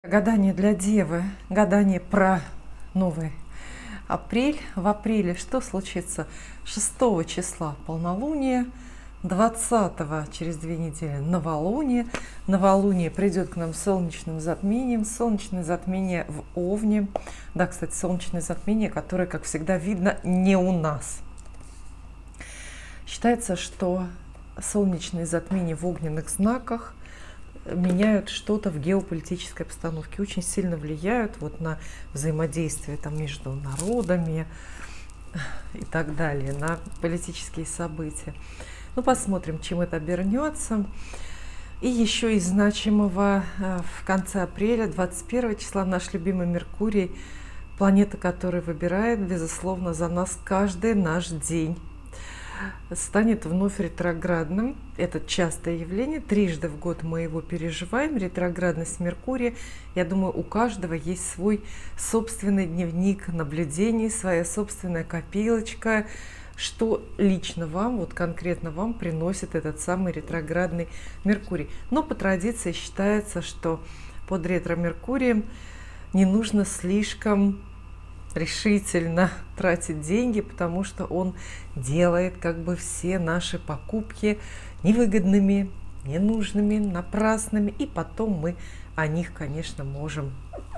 Гадание для Девы, гадание про новый апрель. В апреле что случится? 6 числа полнолуние, 20-го через 2 недели новолуние. Новолуние придет к нам солнечным затмением. Солнечное затмение в Овне. Да, кстати, солнечное затмение, которое, как всегда, видно не у нас. Считается, что солнечные затмения в огненных знаках меняют что-то в геополитической обстановке, очень сильно влияют вот на взаимодействие там между народами и так далее, на политические события. Ну, посмотрим, чем это обернется. И еще из значимого в конце апреля, 21 числа, наш любимый Меркурий, планета, которая выбирает, безусловно, за нас каждый наш день, станет вновь ретроградным. Это частое явление. Трижды в год мы его переживаем. Ретроградность Меркурия. Я думаю, у каждого есть свой собственный дневник наблюдений, своя собственная копилочка, что лично вам, вот конкретно вам приносит этот самый ретроградный Меркурий. Но по традиции считается, что под ретро-меркурием не нужно слишком решительно тратить деньги, потому что он делает как бы все наши покупки невыгодными, ненужными, напрасными, и потом мы о них, конечно, можем,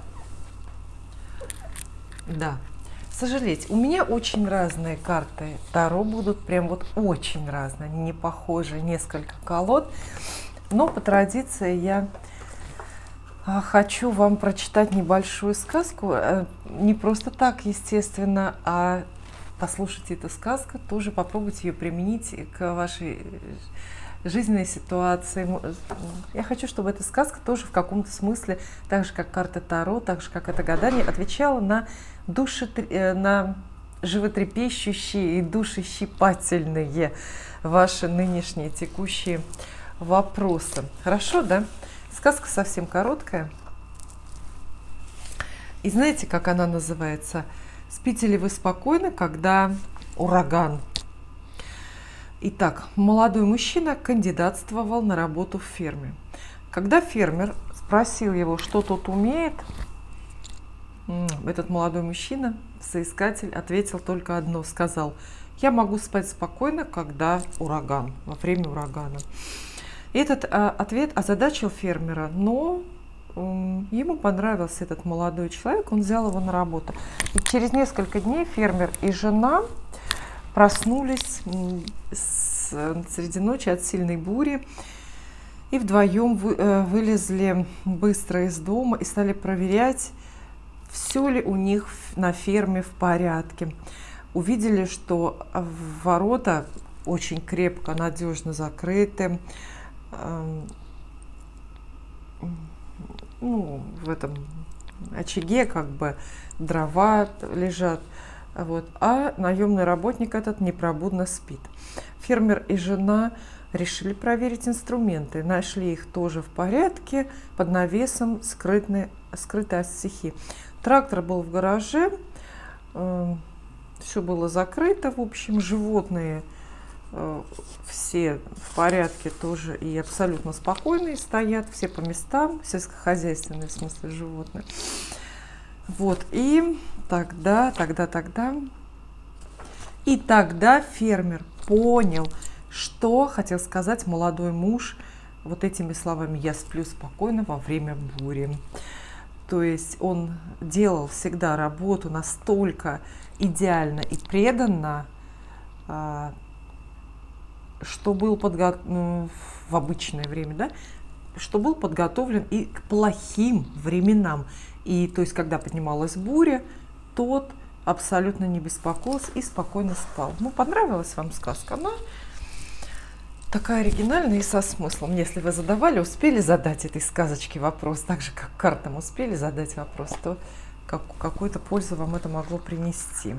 да, сожалеть. У меня очень разные карты Таро будут, прям вот очень разные, не похожие, несколько колод, но по традиции я хочу вам прочитать небольшую сказку. Не просто так, естественно, а послушайте эту сказку, тоже попробуйте ее применить к вашей жизненной ситуации. Я хочу, чтобы эта сказка тоже в каком-то смысле, так же как карта Таро, так же как это гадание, отвечала на на животрепещущие и душещипательные ваши нынешние текущие вопросы. Хорошо, да? Сказка совсем короткая. И знаете, как она называется? Спите ли вы спокойно, когда ураган? Итак, молодой мужчина кандидатствовал на работу в ферме. Когда фермер спросил его, что тот умеет, этот молодой мужчина, соискатель, ответил только одно. Сказал: я могу спать спокойно, когда ураган, во время урагана. Этот ответ озадачил фермера, но ему понравился этот молодой человек, он взял его на работу. И через несколько дней фермер и жена проснулись среди ночи от сильной бури и вдвоем вылезли быстро из дома и стали проверять, все ли у них на ферме в порядке. Увидели, что ворота очень крепко, надежно закрыты. Ну, в этом очаге как бы дрова лежат, вот, а наемный работник этот непробудно спит. Фермер и жена решили проверить инструменты, нашли их тоже в порядке, под навесом, скрытые от стихии. Трактор был в гараже, все было закрыто, в общем, животные все в порядке тоже и абсолютно спокойные стоят, все по местам, сельскохозяйственные, в смысле животные. Вот, и тогда фермер понял, что хотел сказать молодой муж вот этими словами: я сплю спокойно во время бури. То есть он делал всегда работу настолько идеально и преданно, что был в обычное время, да, что был подготовлен и к плохим временам. И то есть, когда поднималась буря, тот абсолютно не беспокоился и спокойно спал. Ну, понравилась вам сказка? Она такая оригинальная и со смыслом. Если вы успели задать этой сказочке вопрос, так же, как картам успели задать вопрос, то какую-то пользу вам это могло принести.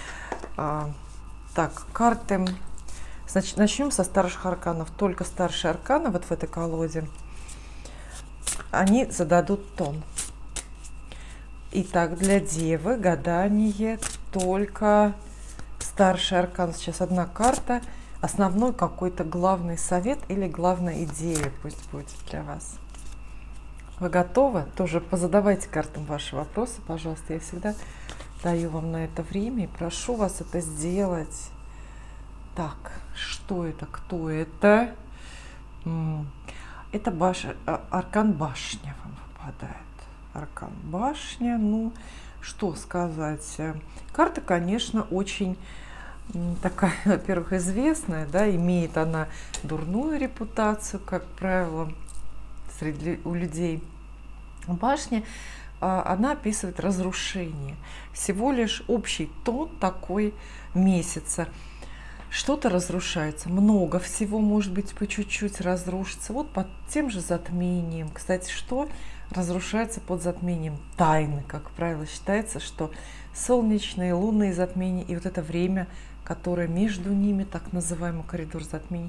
Так, карты. Значит, начнем со старших арканов. Только старшие арканы вот в этой колоде, они зададут тон. Итак, для Девы гадание только старший аркан. Сейчас одна карта, основной какой-то главный совет или главная идея пусть будет для вас. Вы готовы? Тоже позадавайте картам ваши вопросы, пожалуйста. Я всегда даю вам на это время и прошу вас это сделать. Так, что это? Кто это? Это аркан башня вам выпадает. Аркан башня. Ну, что сказать? Карта, конечно, очень такая, во-первых, известная, да, имеет она дурную репутацию, как правило, у людей. Башня, она описывает разрушение. Всего лишь общий тон такой месяца. Что-то разрушается, много всего, может быть, по чуть-чуть разрушится. Вот под тем же затмением. Кстати, что разрушается под затмением? Тайны. Как правило, считается, что солнечные, лунные затмения и вот это время, которое между ними, так называемый коридор затмения,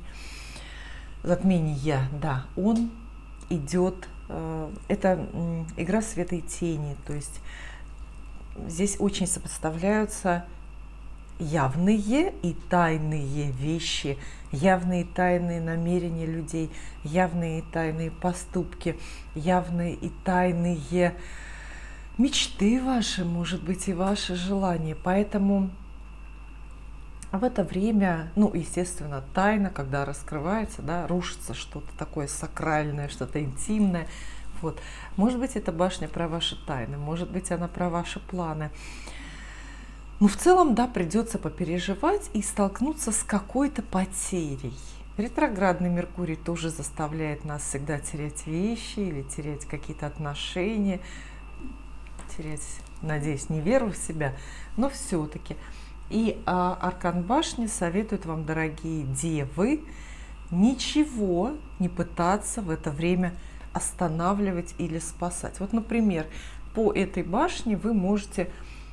да, он идет, это игра света и тени, то есть здесь очень сопоставляются явные и тайные вещи, явные и тайные намерения людей, явные и тайные поступки, явные и тайные мечты ваши, может быть, и ваши желания. Поэтому в это время, ну, естественно, тайна, когда раскрывается, да, рушится что-то такое сакральное, что-то интимное. Вот. Может быть, эта башня про ваши тайны, может быть, она про ваши планы. Но в целом, да, придется попереживать и столкнуться с какой-то потерей. Ретроградный Меркурий тоже заставляет нас всегда терять вещи или терять какие-то отношения, терять, надеюсь, не веру в себя, но все-таки. И аркан башни советует вам, дорогие девы, ничего не пытаться в это время останавливать или спасать. Вот, например, по этой башне вы можете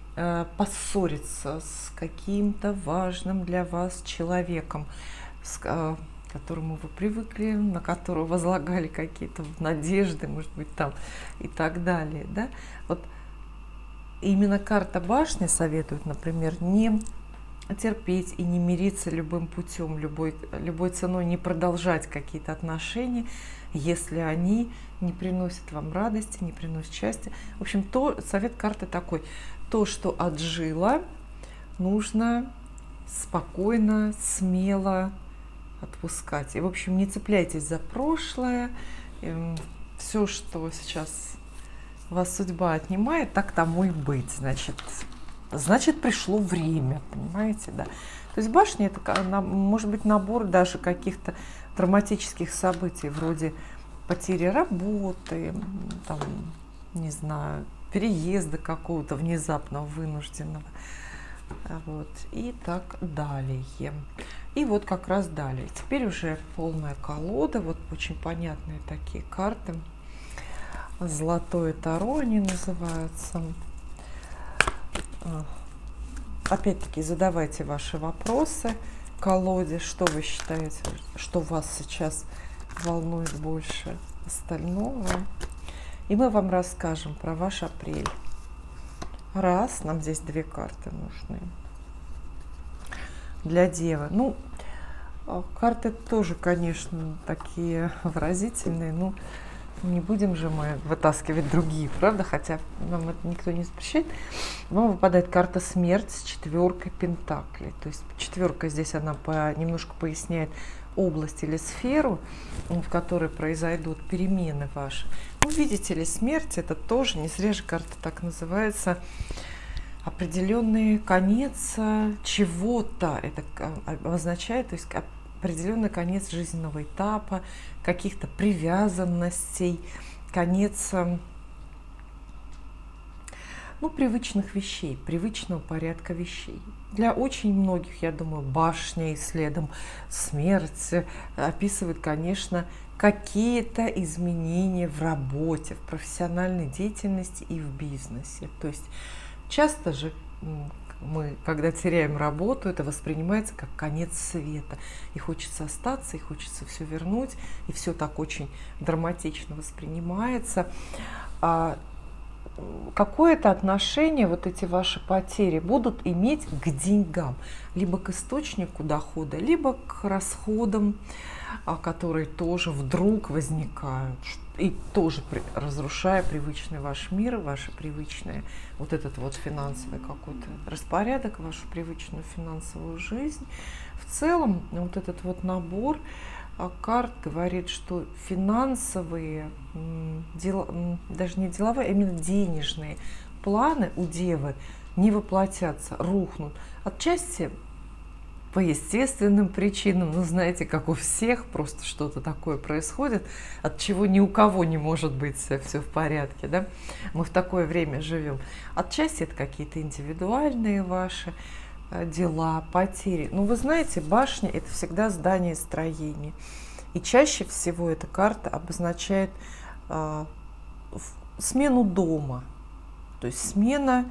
поссориться с каким-то важным для вас человеком, к которому вы привыкли, на которого возлагали какие-то надежды, может быть, там и так далее. Да? Вот именно карта башни советует, например, не терпеть и не мириться любым путем, любой ценой, не продолжать какие-то отношения, если они не приносят вам радости, не приносят счастья. В общем, совет карты такой: то, что отжило, нужно спокойно, смело отпускать. И, в общем, не цепляйтесь за прошлое. Все, что сейчас вас судьба отнимает, так тому и быть. Значит, пришло время, понимаете, да. То есть башня — это может быть набор даже каких-то драматических событий, вроде потери работы, там, не знаю, переезда какого-то внезапно вынужденного, вот, и так далее. И вот как раз далее. Теперь уже полная колода, вот очень понятные такие карты. Золотое Таро они называются. Опять-таки задавайте ваши вопросы колоде, что вы считаете, что вас сейчас волнует больше остального. И мы вам расскажем про ваш апрель. Нам здесь 2 карты нужны. Для Девы. Ну, карты тоже, конечно, такие выразительные. Ну, не будем же мы вытаскивать другие, правда? Хотя нам это никто не запрещает. Вам выпадает карта смерть с 4 пентаклей. То есть 4 здесь она немножко поясняет область или сферу, в которой произойдут перемены ваши. Ну, видите ли, смерть — это тоже, не зря же карта так называется, определенный конец чего-то. Это означает, то есть определенный конец жизненного этапа, каких-то привязанностей, конец, ну, привычных вещей, привычного порядка вещей. Для очень многих, я думаю, башня и следом смерть описывает, конечно, какие-то изменения в работе, в профессиональной деятельности и в бизнесе. То есть часто же мы, когда теряем работу, это воспринимается как конец света. И хочется остаться, и хочется все вернуть, и все так очень драматично воспринимается. Какое-то отношение вот эти ваши потери будут иметь к деньгам, либо к источнику дохода, либо к расходам. которые тоже вдруг возникают и тоже разрушая привычный ваш мир, ваше привычное, вот этот вот финансовый какой-то распорядок, вашу привычную финансовую жизнь. В целом вот этот вот набор карт говорит, что финансовые, даже не деловые, а именно денежные планы у Девы не воплотятся, рухнут. Отчасти по естественным причинам, ну знаете, как у всех, просто что-то такое происходит, от чего ни у кого не может быть все в порядке, да? Мы в такое время живем. Отчасти это какие-то индивидуальные ваши дела, потери. Ну вы знаете, башня — это всегда здание строения. И чаще всего эта карта обозначает смену дома, то есть смена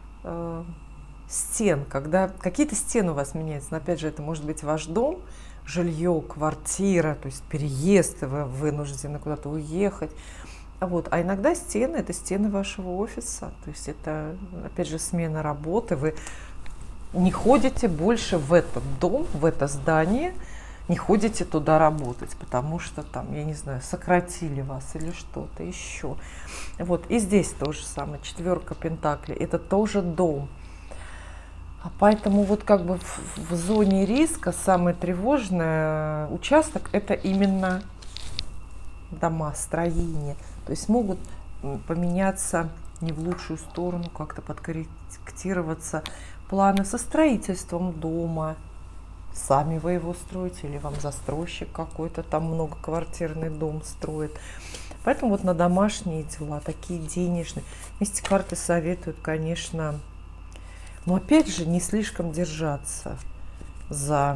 стен, когда какие-то стены у вас меняются. Но опять же, это может быть ваш дом, жилье, квартира, то есть переезд, вы вынуждены куда-то уехать. Вот. А иногда стены — это стены вашего офиса, то есть это, опять же, смена работы. Вы не ходите больше в этот дом, в это здание, не ходите туда работать, потому что там, я не знаю, сократили вас или что-то еще. Вот. И здесь то же самое, 4 пентаклей, это тоже дом. А поэтому вот как бы в зоне риска самый тревожный участок — это именно дома, строения. То есть могут поменяться не в лучшую сторону, как-то подкорректироваться планы со строительством дома. Сами вы его строите или вам застройщик какой-то там многоквартирный дом строит. Поэтому вот на домашние дела, такие денежные. Вместе карты советуют, конечно, но опять же не слишком держаться за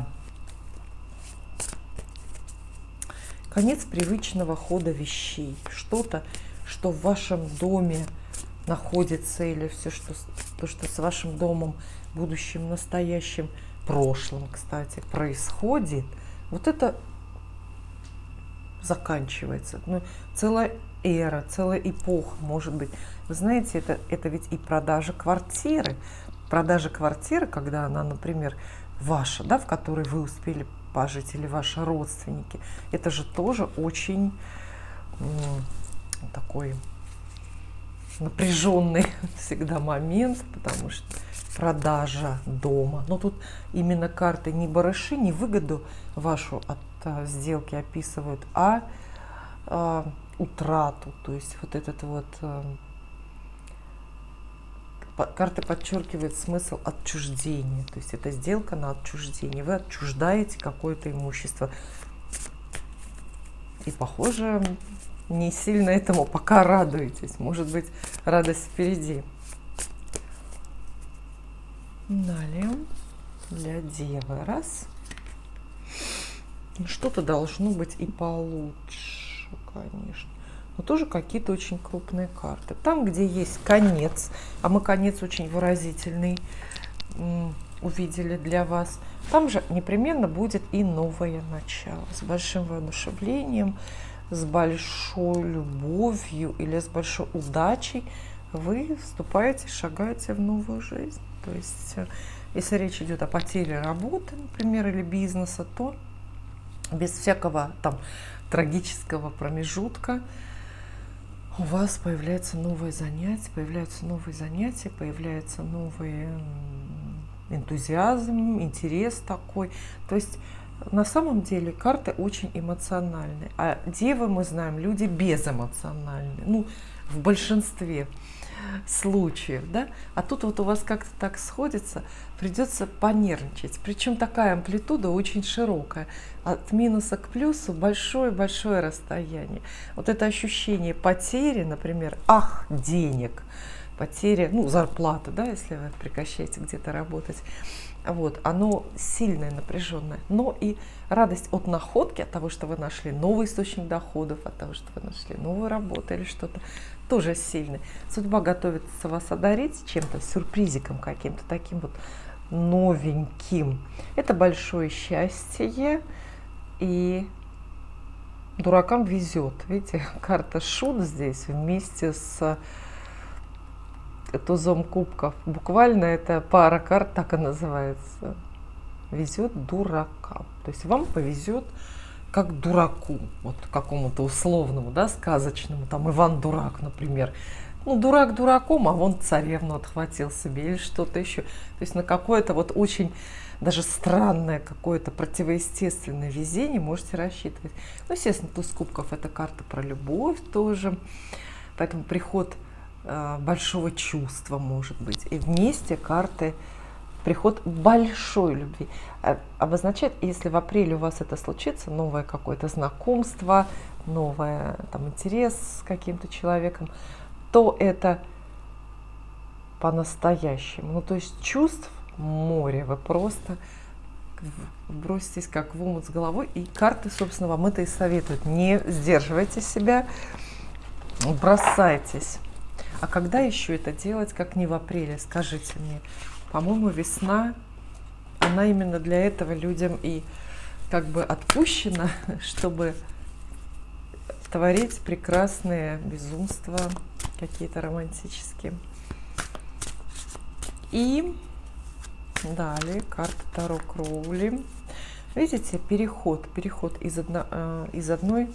конец привычного хода вещей. Что-то, что в вашем доме находится, или все, то, что с вашим домом, будущим, настоящим, прошлым, кстати, происходит, вот это заканчивается. Ну, целая эра, целая эпоха, может быть. Вы знаете, это ведь и продажа квартиры. Продажа квартиры, когда она, например, ваша, да, в которой вы успели пожить, или ваши родственники, это же тоже очень такой напряженный всегда момент, потому что продажа дома. Но тут именно карты не барыши, не выгоду вашу от сделки описывают, а утрату. То есть вот этот вот карты подчеркивают смысл отчуждения. То есть это сделка на отчуждение. Вы отчуждаете какое-то имущество. И, похоже, не сильно этому пока радуетесь. Может быть, радость впереди. Далее для Девы. Раз. Что-то должно быть и получше, конечно. Но тоже какие-то очень крупные карты. Там, где есть конец, а мы конец очень выразительный увидели для вас, там же непременно будет и новое начало. С большим воодушевлением, с большой любовью или с большой удачей вы вступаете, шагаете в новую жизнь. То есть, если речь идет о потере работы, например, или бизнеса, то без всякого там трагического промежутка у вас появляется новое занятие, появляется новый энтузиазм, интерес такой. То есть на самом деле карты очень эмоциональные, а Девы, мы знаем, люди безэмоциональные, ну, в большинстве случаев, да, а тут вот у вас как-то так сходится, придется понервничать, причем такая амплитуда очень широкая, от минуса к плюсу большое-большое расстояние. Вот это ощущение потери, например, денег, потери, ну, зарплаты, да, если вы прекращаете где-то работать, вот, оно сильное, напряженное, но и радость от находки, от того, что вы нашли новый источник доходов, от того, что вы нашли новую работу или что-то, тоже сильный. Судьба готовится вас одарить чем-то, сюрпризиком каким-то таким вот новеньким. Это большое счастье, и дуракам везет. Видите, карта шут здесь вместе с тузом кубков. Буквально эта пара карт так и называется. Везет дуракам. То есть вам повезет как дураку, вот какому-то условному, да, сказочному, там Иван Дурак, например. Ну, дурак дураком, а вон царевну отхватил себе или что-то еще. То есть на какое-то вот очень даже странное какое-то противоестественное везение можете рассчитывать. Ну, естественно, туз кубков — это карта про любовь тоже, поэтому приход большого чувства может быть. И вместе карты приход большой любви. Обозначает, если в апреле у вас это случится, новое какое-то знакомство, новый там интерес с каким-то человеком, то это по-настоящему. Ну, то есть чувств море, вы просто броситесь как в омут с головой, и карты, собственно, вам это и советуют. Не сдерживайте себя, бросайтесь. А когда еще это делать, как не в апреле, скажите мне? По-моему, весна, она именно для этого людям и как бы отпущена, чтобы творить прекрасные безумства, какие-то романтические. И далее карта Таро Кроули. Видите, переход из одной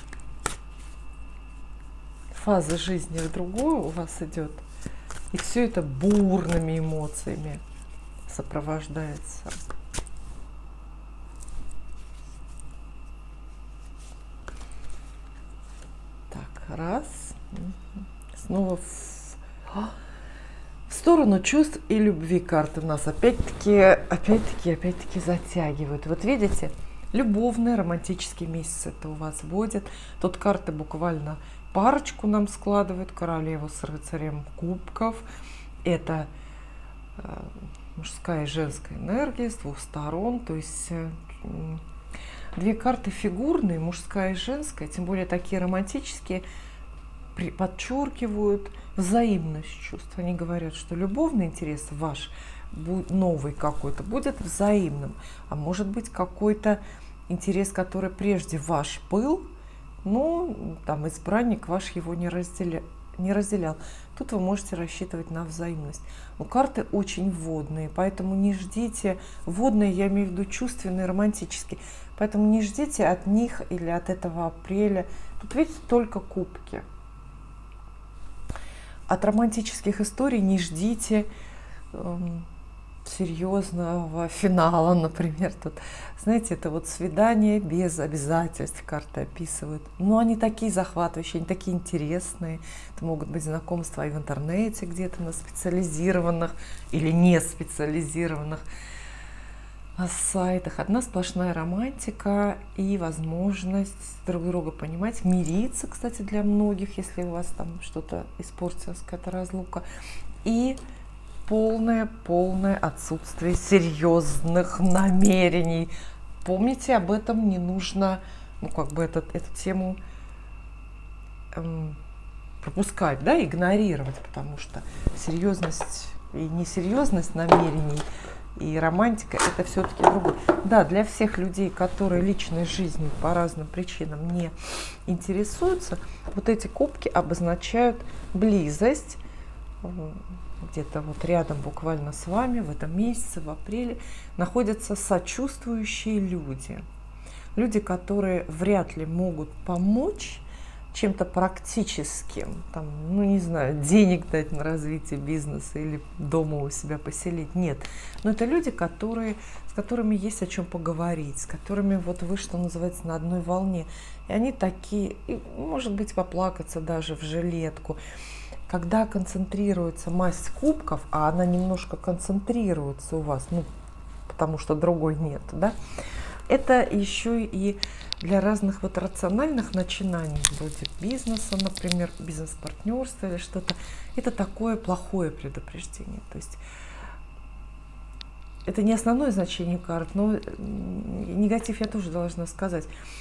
фазы жизни в другую у вас идет. И все это бурными эмоциями сопровождается. Так, раз. Снова в сторону чувств и любви карты у нас опять-таки затягивают. Вот видите, любовный, романтический месяц это у вас будет. Тут карты буквально парочку нам складывают, королеву с рыцарем кубков. Это мужская и женская энергия с двух сторон. То есть две карты фигурные, мужская и женская, тем более такие романтические, подчеркивают взаимность чувств. Они говорят, что любовный интерес ваш новый какой-то будет взаимным, а может быть какой-то интерес, который прежде ваш был, но там избранник ваш его не разделял. Тут вы можете рассчитывать на взаимность. Но карты очень водные, поэтому не ждите, водные я имею в виду чувственные, романтические, поэтому не ждите от них или от этого апреля. Тут видите только кубки. От романтических историй не ждите серьезного финала, например. Тут, знаете, это вот свидание без обязательств карты описывают. Но они такие захватывающие, они такие интересные. Это могут быть знакомства и в интернете где-то на специализированных или не специализированных сайтах. Одна сплошная романтика и возможность друг друга понимать, мириться, кстати, для многих, если у вас там что-то испортилось, какая-то разлука. И полное отсутствие серьезных намерений. Помните, об этом не нужно, ну, как бы эту тему пропускать, да, игнорировать, потому что серьезность и несерьезность намерений и романтика — это все-таки другое. Да, для всех людей, которые личной жизнью по разным причинам не интересуются, вот эти кубки обозначают близость. Где-то вот рядом буквально с вами в этом месяце, в апреле, находятся сочувствующие люди. Люди, которые вряд ли могут помочь чем-то практическим, там, ну не знаю, денег дать на развитие бизнеса или дома у себя поселить. Нет. Но это люди, с которыми есть о чем поговорить, с которыми вот вы, что называется, на одной волне. И они такие, и, может быть, поплакаться даже в жилетку. Когда концентрируется масть кубков, а она немножко концентрируется у вас, ну, потому что другой нет, да, это еще и для разных вот рациональных начинаний, вроде бизнеса, например, бизнес-партнерства или что-то. Это такое плохое предупреждение. То есть это не основное значение карт, но негатив я тоже должна сказать.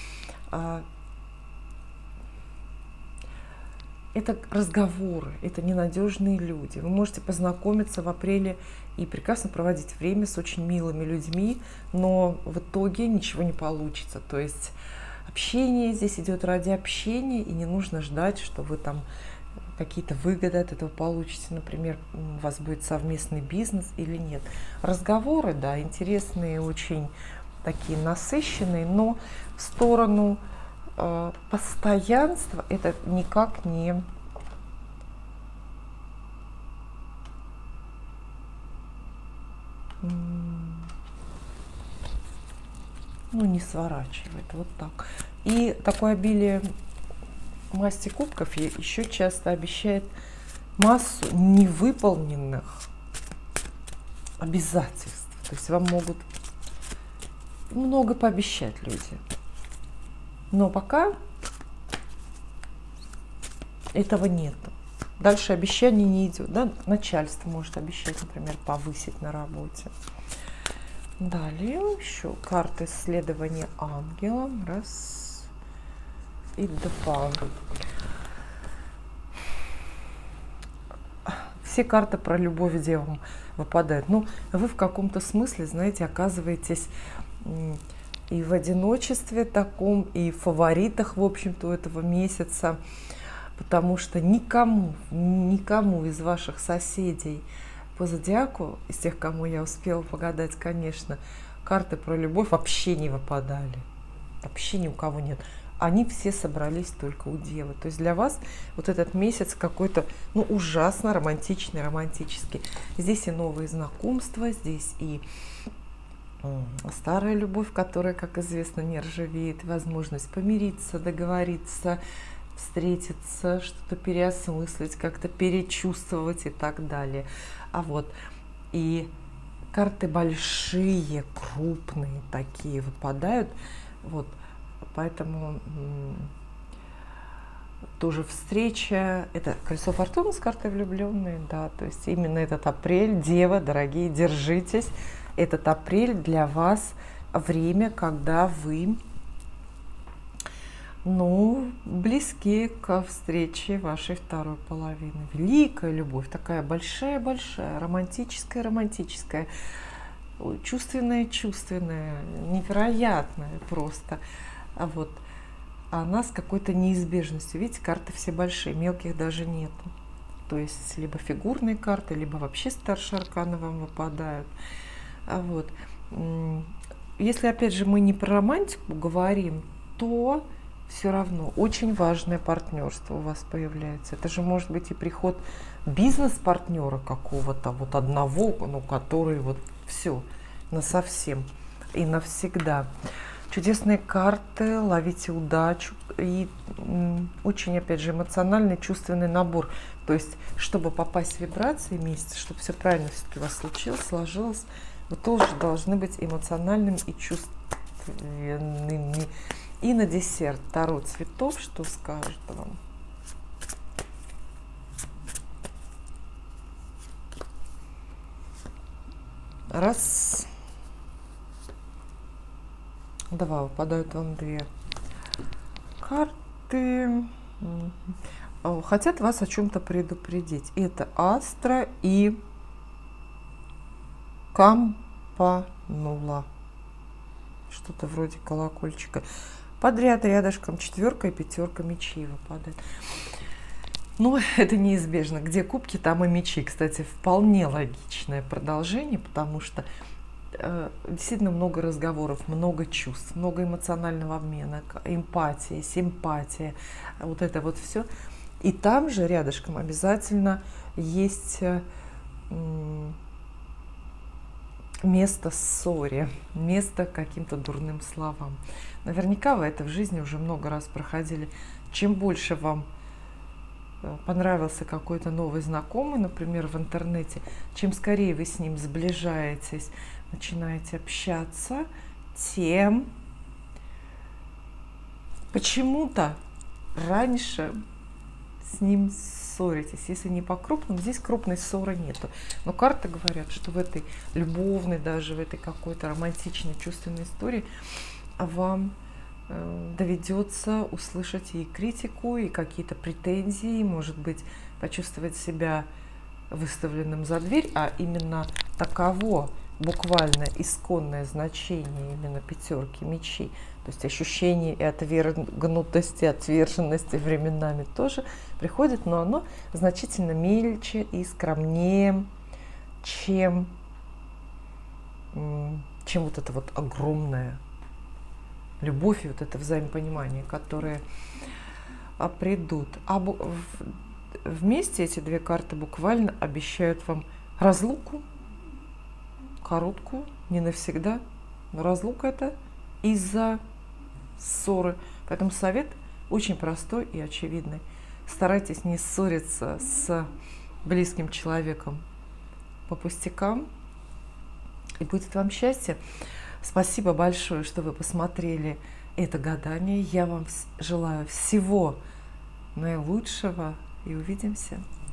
Это разговоры, это ненадежные люди. Вы можете познакомиться в апреле и прекрасно проводить время с очень милыми людьми, но в итоге ничего не получится. То есть общение здесь идет ради общения, и не нужно ждать, что вы там какие-то выгоды от этого получите. Например, у вас будет совместный бизнес или нет. Разговоры, да, интересные очень, такие насыщенные, но в сторону постоянства это никак не... Ну, не сворачивает, вот так. И такое обилие масти кубков еще часто обещает массу невыполненных обязательств. То есть вам могут много пообещать люди. Но пока этого нет. Дальше обещаний не идет. Да? Начальство может обещать, например, повысить на работе. Далее еще карты исследования ангела. Раз и два. Все карты про любовь девам выпадают. Ну, вы в каком-то смысле, знаете, оказываетесь и в одиночестве таком, и в фаворитах, в общем-то, этого месяца, потому что никому из ваших соседей по зодиаку, из тех, кому я успела погадать, конечно, карты про любовь вообще не выпадали. Вообще ни у кого нет. Они все собрались только у девы. То есть для вас вот этот месяц какой-то, ну, ужасно романтичный, романтический. Здесь и новые знакомства, здесь и старая любовь, которая, как известно, не ржавеет, возможность помириться, договориться, встретиться, что-то переосмыслить, как-то перечувствовать и так далее. А вот и карты большие, крупные такие выпадают. Вот, поэтому тоже встреча. Это колесо фортуны с картой влюбленные, да, то есть именно этот апрель, дева, дорогие, держитесь. Этот апрель для вас время, когда вы, ну, близки ко встрече вашей второй половины. Великая любовь, такая большая-большая, романтическая, чувственная, невероятная просто. А вот она с какой-то неизбежностью. Видите, карты все большие, мелких даже нету. То есть либо фигурные карты, либо вообще старшие арканы вам выпадают. А вот, если опять же мы не про романтику говорим, то все равно очень важное партнерство у вас появляется. Это же может быть и приход бизнес-партнера какого-то, вот одного, ну, который вот все насовсем и навсегда. Чудесные карты, ловите удачу и очень, опять же, эмоциональный, чувственный набор. То есть, чтобы попасть в вибрации месяца, чтобы все правильно все-таки у вас случилось, сложилось, вы тоже должны быть эмоциональными и чувственными. И на десерт Таро цветов, что скажет вам? Раз. Два. Выпадают вам две карты. Хотят вас о чем-то предупредить. Это Астра и Кампанула. Что-то вроде колокольчика. Подряд рядышком четверка и пятерка мечей выпадает. Ну, это неизбежно. Где кубки, там и мечи. Кстати, вполне логичное продолжение, потому что действительно много разговоров, много чувств, много эмоционального обмена, эмпатия, симпатия, вот это вот все. И там же рядышком обязательно есть место ссоре, место каким-то дурным словам. Наверняка вы это в жизни уже много раз проходили. Чем больше вам понравился какой-то новый знакомый, например, в интернете, чем скорее вы с ним сближаетесь, начинаете общаться, тем почему-то раньше с ним ссоритесь. Если не по-крупному, здесь крупной ссоры нету. Но карты говорят, что в этой любовной, даже в этой какой-то романтичной, чувственной истории вам доведется услышать и критику, и какие-то претензии, может быть, почувствовать себя выставленным за дверь, а именно таково буквально исконное значение именно пятерки мечей. То есть ощущение и отвергнутости, отверженности временами тоже приходит, но оно значительно мельче и скромнее, чем чем вот это вот огромная любовь и вот это взаимопонимание, которые придут. Вместе эти две карты буквально обещают вам разлуку, короткую, не навсегда. Но разлука это из-за ссоры. Поэтому совет очень простой и очевидный. Старайтесь не ссориться с близким человеком по пустякам, и будет вам счастье. Спасибо большое, что вы посмотрели это гадание. Я вам желаю всего наилучшего и увидимся.